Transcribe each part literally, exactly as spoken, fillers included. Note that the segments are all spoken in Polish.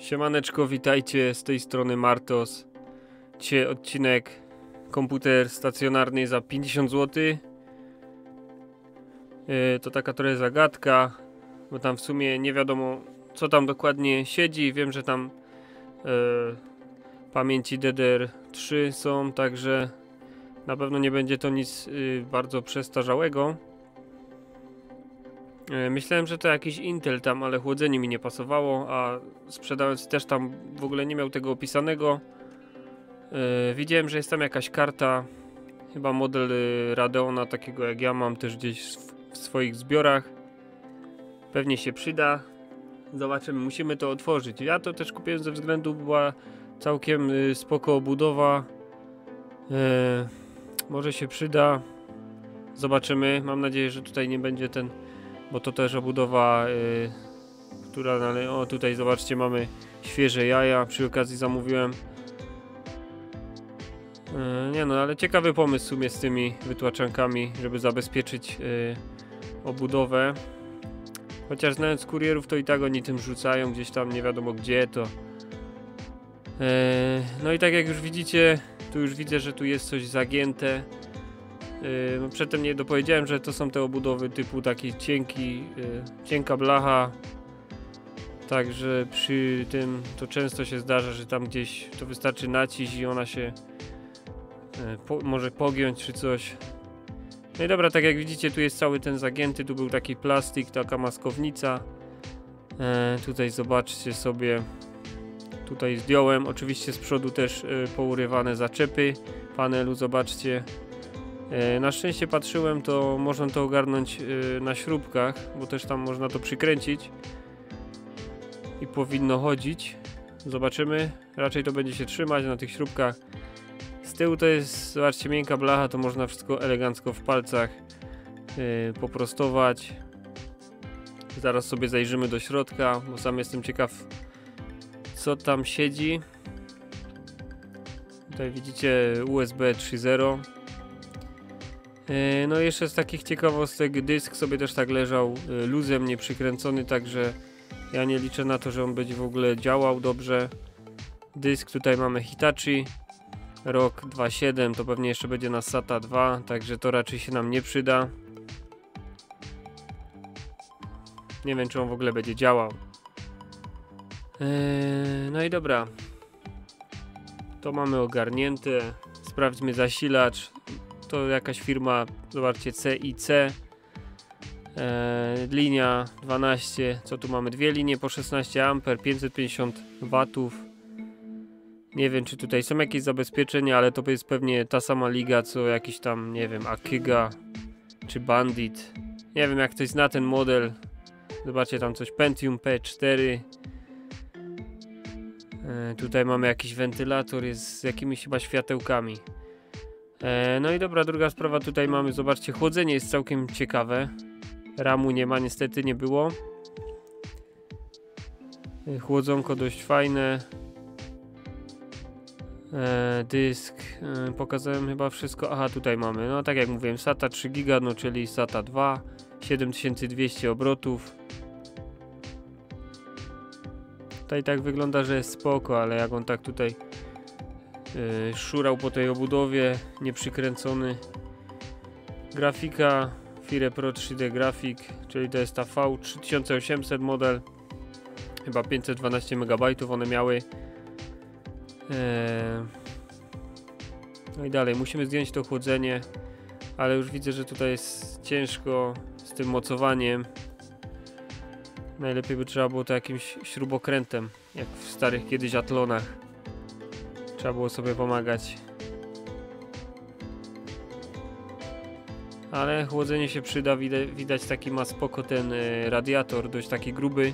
Siemaneczko, witajcie, z tej strony Martos. Dzisiaj odcinek komputer stacjonarny za pięćdziesiąt złotych. Yy, to taka trochę zagadka, bo tam w sumie nie wiadomo co tam dokładnie siedzi. Wiem, że tam yy, pamięci D D R trzy są, także na pewno nie będzie to nic yy, bardzo przestarzałego. Myślałem, że to jakiś Intel tam, ale chłodzenie mi nie pasowało, a sprzedając też tam w ogóle nie miał tego opisanego. Yy, widziałem, że jest tam jakaś karta, chyba model yy, Radeona, takiego jak ja mam też gdzieś w, w swoich zbiorach. Pewnie się przyda. Zobaczymy, musimy to otworzyć. Ja to też kupiłem ze względu, była całkiem yy, spoko obudowa. Yy, może się przyda. Zobaczymy, mam nadzieję, że tutaj nie będzie ten... Bo to też obudowa, yy, która, ale o tutaj zobaczcie, mamy świeże jaja, przy okazji zamówiłem. Yy, nie no, ale ciekawy pomysł w sumie z tymi wytłaczankami, żeby zabezpieczyć yy, obudowę. Chociaż znając kurierów, to i tak oni tym rzucają gdzieś tam, nie wiadomo gdzie to. Yy, no i tak jak już widzicie, tu już widzę, że tu jest coś zagięte. Yy, przedtem nie dopowiedziałem, że to są te obudowy typu taki cienki, yy, cienka blacha. Także przy tym to często się zdarza, że tam gdzieś to wystarczy nacisk i ona się yy, po, może pogiąć czy coś. No i dobra, tak jak widzicie, tu jest cały ten zagięty, tu był taki plastik, taka maskownica. Yy, tutaj zobaczcie sobie, tutaj zdjąłem, oczywiście z przodu też yy, pourywane zaczepy panelu, zobaczcie. Na szczęście patrzyłem, to można to ogarnąć na śrubkach, bo też tam można to przykręcić i powinno chodzić. Zobaczymy, raczej to będzie się trzymać na tych śrubkach. Z tyłu to jest, zobaczcie, miękka blacha, to można wszystko elegancko w palcach poprostować. Zaraz sobie zajrzymy do środka, bo sam jestem ciekaw, co tam siedzi. Tutaj widzicie U S B trzy zero. No i jeszcze z takich ciekawostek, dysk sobie też tak leżał luzem, nie przykręcony, także ja nie liczę na to, że on będzie w ogóle działał dobrze. Dysk tutaj mamy Hitachi, rok dwa tysiące siedem, to pewnie jeszcze będzie na SATA dwa, także to raczej się nam nie przyda. Nie wiem, czy on w ogóle będzie działał. No i dobra, to mamy ogarnięte. Sprawdźmy zasilacz. To jakaś firma, zobaczcie, C I C, eee, linia dwanaście, co tu mamy, dwie linie po szesnaście amperów, pięćset pięćdziesiąt watów. Nie wiem, czy tutaj są jakieś zabezpieczenia, ale to jest pewnie ta sama liga, co jakiś tam, nie wiem, Akiga czy Bandit. Nie wiem, jak ktoś zna ten model. Zobaczcie, tam coś Pentium P cztery. Eee, tutaj mamy jakiś wentylator, jest z jakimiś chyba światełkami. No i dobra, druga sprawa, tutaj mamy, zobaczcie, chłodzenie jest całkiem ciekawe. Ramu nie ma, niestety nie było. Chłodzonko dość fajne. e, Dysk, e, pokazałem chyba wszystko. Aha, tutaj mamy, no tak jak mówiłem, SATA trzy giga, no czyli SATA dwa, siedem tysięcy dwieście obrotów. Tutaj tak wygląda, że jest spoko, ale jak on tak tutaj Yy, szurał po tej obudowie, nieprzykręcony. Grafika FirePro trzy D Graphic, czyli to jest ta V trzy tysiące osiemset model, chyba pięćset dwanaście megabajtów one miały. Yy. No i dalej musimy zdjąć to chłodzenie, ale już widzę, że tutaj jest ciężko z tym mocowaniem. Najlepiej by trzeba było to jakimś śrubokrętem, jak w starych kiedyś Atlonach. Trzeba było sobie pomagać. Ale chłodzenie się przyda, widać, widać taki ma spoko ten y, radiator, dość taki gruby.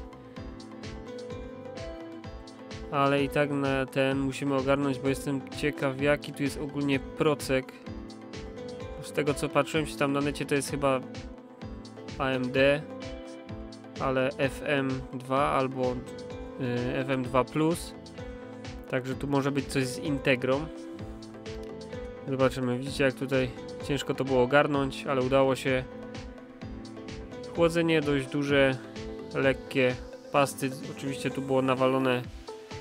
Ale i tak na ten musimy ogarnąć, bo jestem ciekaw, jaki tu jest ogólnie procek. Z tego co patrzyłem się tam na necie, to jest chyba A M D, ale F M dwa albo y, F M dwa plus. Także tu może być coś z Integrą. Zobaczymy, widzicie jak tutaj ciężko to było ogarnąć, ale udało się. Chłodzenie dość duże, lekkie. Pasty oczywiście tu było nawalone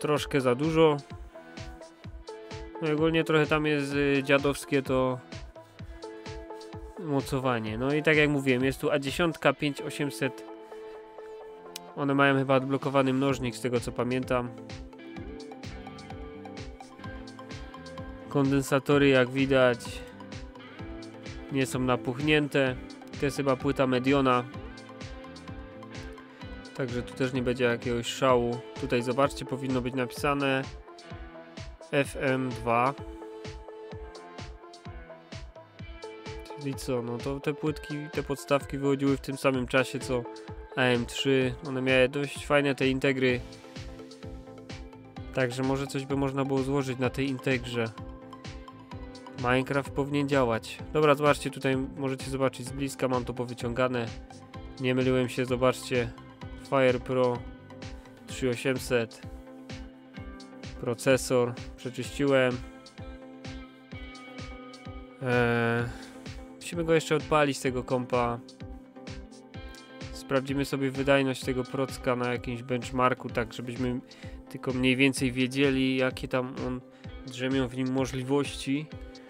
troszkę za dużo. No i ogólnie trochę tam jest y, dziadowskie to mocowanie. No i tak jak mówiłem, jest tu A dziesięć pięć tysięcy osiemset. One mają chyba odblokowany mnożnik, z tego co pamiętam. Kondensatory, jak widać, nie są napuchnięte. To jest chyba płyta Mediona. Także tu też nie będzie jakiegoś szału. Tutaj zobaczcie, powinno być napisane F M dwa. Czyli co, no to te płytki, te podstawki wychodziły w tym samym czasie co A M trzy. One miały dość fajne te integry. Także może coś by można było złożyć na tej integrze. Minecraft powinien działać. Dobra, zobaczcie, tutaj możecie zobaczyć z bliska, mam to powyciągane. Nie myliłem się, zobaczcie. Fire Pro trzy tysiące osiemset. Procesor przeczyściłem. Eee, musimy go jeszcze odpalić z tego kompa. Sprawdzimy sobie wydajność tego procka na jakimś benchmarku, tak żebyśmy tylko mniej więcej wiedzieli, jakie tam on drzemią w nim możliwości.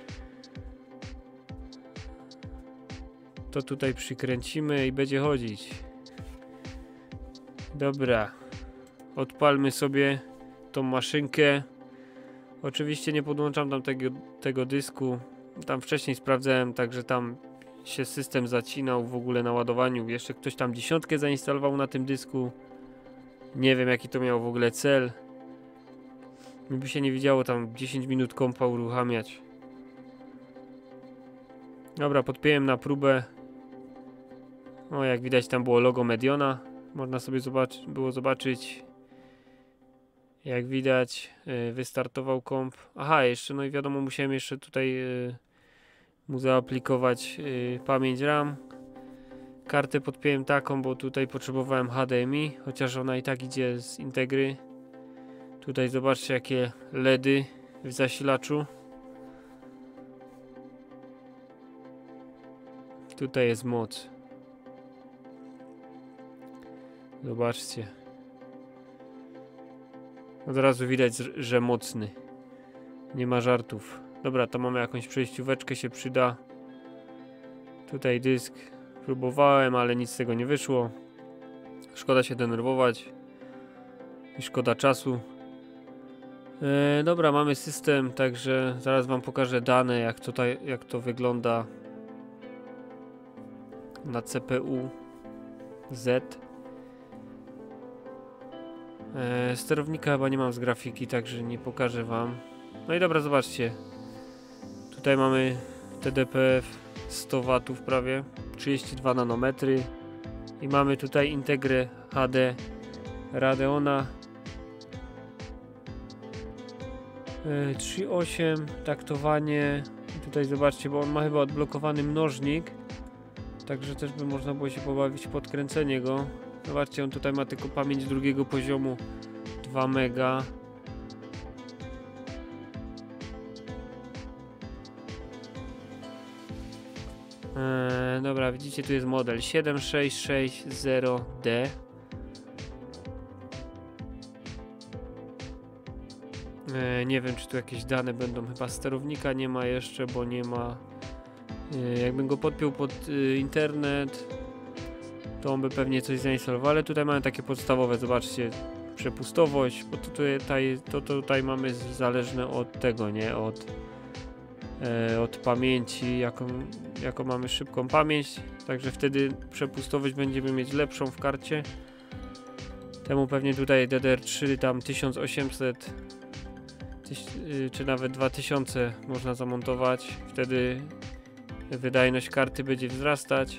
To tutaj przykręcimy i będzie chodzić. Dobra, odpalmy sobie tą maszynkę. Oczywiście nie podłączam tam tego, tego dysku. Tam wcześniej sprawdzałem, także tam się system zacinał w ogóle na ładowaniu. Jeszcze ktoś tam dziesiątkę zainstalował na tym dysku. Nie wiem, jaki to miał w ogóle cel. Mi by się nie widziało tam dziesięć minut kompa uruchamiać. Dobra, podpiąłem na próbę. O, jak widać tam było logo Mediona. Można sobie zobaczyć, było zobaczyć. Jak widać, yy, wystartował komp. Aha, jeszcze, no i wiadomo, musiałem jeszcze tutaj yy, mu zaaplikować yy, pamięć RAM. Kartę podpiąłem taką, bo tutaj potrzebowałem H D M I, chociaż ona i tak idzie z integry. Tutaj zobaczcie, jakie LEDy w zasilaczu. Tutaj jest moc. Zobaczcie. Od razu widać, że mocny. Nie ma żartów. Dobra, to mamy jakąś przejścióweczkę, się przyda. Tutaj dysk. Próbowałem, ale nic z tego nie wyszło. Szkoda się denerwować. I szkoda czasu. E, dobra, mamy system, także zaraz wam pokażę dane, jak, tutaj, jak to wygląda na C P U Z. E, sterownika chyba nie mam z grafiki, także nie pokażę wam. No i dobra, zobaczcie. Tutaj mamy T D P F sto watów prawie, trzydzieści dwa nanometry. I mamy tutaj integrę H D Radeona e, trzy osiem, taktowanie. I tutaj zobaczcie, bo on ma chyba odblokowany mnożnik. Także też by można było się pobawić w podkręcenie go. Zobaczcie, on tutaj ma tylko pamięć drugiego poziomu dwa mega. Eee, dobra, widzicie, tu jest model siedem sześć sześć zero D. Eee, nie wiem, czy tu jakieś dane będą. Chyba sterownika nie ma jeszcze, bo nie ma. Eee, jakbym go podpiął pod y, internet, to on by pewnie coś zainstalował, ale tutaj mamy takie podstawowe, zobaczcie, przepustowość, bo to tutaj, to tutaj mamy zależne od tego, nie, od, e, od pamięci, jaką, jaką mamy szybką pamięć, także wtedy przepustowość będziemy mieć lepszą w karcie. Temu pewnie tutaj D D R trzy tam tysiąc osiemset tyś, czy nawet dwa tysiące można zamontować, wtedy wydajność karty będzie wzrastać.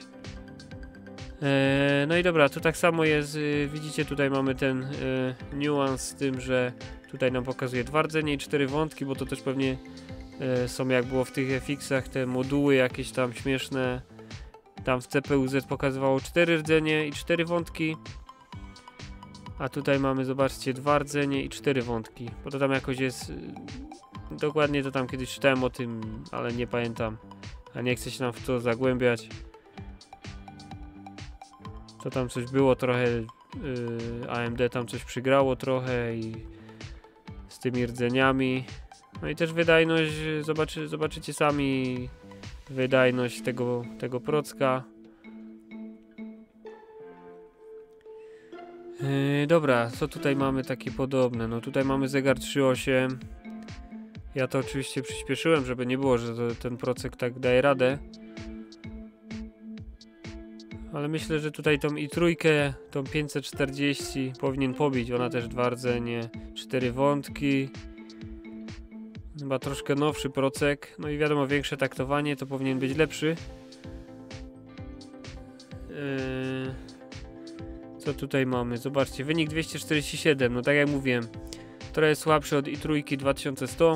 No i dobra, tu tak samo jest, widzicie, tutaj mamy ten niuans z tym, że tutaj nam pokazuje dwa rdzenie i cztery wątki, bo to też pewnie są, jak było w tych F X-ach, te moduły jakieś tam śmieszne. Tam w C P U Z pokazywało cztery rdzenie i cztery wątki, a tutaj mamy, zobaczcie, dwa rdzenie i cztery wątki, bo to tam jakoś jest, dokładnie to tam kiedyś czytałem o tym, ale nie pamiętam, a nie chcę się nam w to zagłębiać. To tam coś było trochę, yy, A M D tam coś przygrało trochę i tymi rdzeniami. No i też wydajność, zobaczy, zobaczycie sami wydajność tego, tego procka. Yy, dobra, co tutaj mamy takie podobne? No tutaj mamy zegar trzy osiem. Ja to oczywiście przyspieszyłem, żeby nie było, że to, ten procek tak daje radę. Ale myślę, że tutaj tą i trójkę, tą pięćset czterdzieści powinien pobić. Ona też dwa rdzenie, cztery wątki. Chyba troszkę nowszy procek. No i wiadomo, większe taktowanie to powinien być lepszy. Yy... Co tutaj mamy? Zobaczcie, wynik dwieście czterdzieści siedem. No tak jak mówiłem, trochę słabszy od i trójki dwa tysiące sto.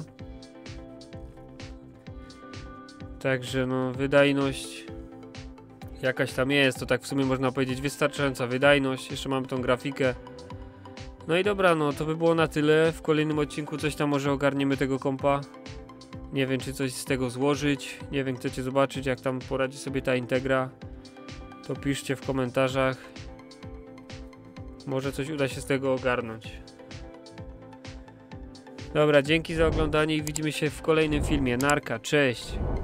Także no wydajność jakaś tam jest, to tak w sumie można powiedzieć wystarczająca wydajność. Jeszcze mamy tą grafikę. No i dobra, no to by było na tyle. W kolejnym odcinku coś tam może ogarniemy tego kompa. Nie wiem, czy coś z tego złożyć. Nie wiem, chcecie zobaczyć, jak tam poradzi sobie ta Integra. To piszcie w komentarzach. Może coś uda się z tego ogarnąć. Dobra, dzięki za oglądanie i widzimy się w kolejnym filmie. Narka, cześć!